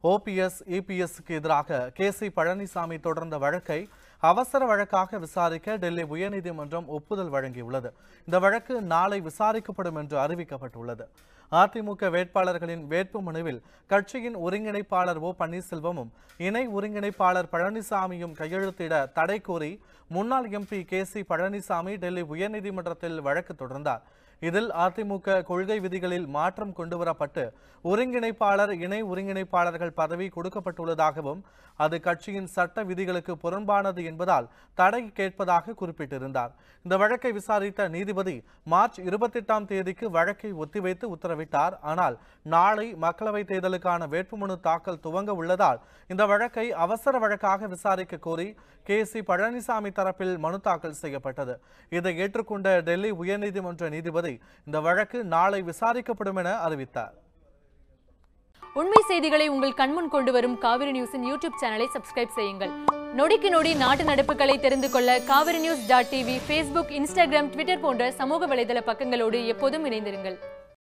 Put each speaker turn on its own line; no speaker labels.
OPS, EPSக்கு எதிராக KC Palaniswami தொடர்ந்த வழக்கை அவசர வழக்காக விசாரிக்க டெல்லி உயர்நீதிமன்றம் ஒப்புதல் வழங்கியுள்ளது. இந்த வழக்கு நாளை விசாரிக்கப்படும் என்று அறிவிக்கப்பட்டுள்ளது. அதிமுக வேட்பாளர்களின் வேட்புமனுவில் கட்சியின் ஒருங்கிணைப்பாளர் O பன்னீர்செல்வமும் இணை ஒருங்கிணைப்பாளர் பழனிசாமியும் கையெழுத்திட தடை கோரி முன்னாள் MP KC பழனிசாமி டெல்லி உயர்நீதிமன்றத்தில் வழக்கு தொடர்ந்தார். இதில் அதிமுக கொள்கை விதிகளில் மாற்றம் கொண்டுவரப்பட்டு ஒருங்கிணைப்பாளர் இணை ஒருங்கிணைப்பாளர்கள் பதவி கொடுக்கப்பட்டுள்ளதாகவும் அது கட்சியின் சட்ட விதிகளுக்கு புறம்பானது என்பதால் தடை கேட்பதாக குறிப்பிட்டிருந்தார். இந்த வழக்கை விசாரித்த நீதிபதி மார்ச் 28ஆம் தேதிக்கு வழக்கை ஒத்திவைத்து உத்தரவிட்டார். ஆனால் நாளை மக்களவைத் தேர்தலுக்கான வேட்புமனு தாக்கல் துவங்க உள்ளதால் இந்த வழக்கை அவசர வழக்காக விசாரிக்க கோரி KC பழனிசாமி தரப்பில் மனு தாக்கல் செய்யப்பட்டது. இதை ஏற்றுக்கொண்ட டெல்லி உயர்நீதிமன்ற நீதிபதி இந்த வழக்கு நாளை விசாரிக்கப்படும் என அறிவித்தார்.
உண்மை செய்திகளை உங்கள் கண்முன் கொண்டு வரும் காவிரி நியூஸின் யூடியூப் சேனலை சப்ஸ்கிரைப் செய்யுங்கள். நொடிக்கு நொடி நாட்டு நடப்புகளை தெரிந்து கொள்ள kaverinews.tv, Facebook, Instagram, Twitter போன்ற சமூக வலைதள பக்கங்களோடு எப்போதும் இணைந்திருங்கள்.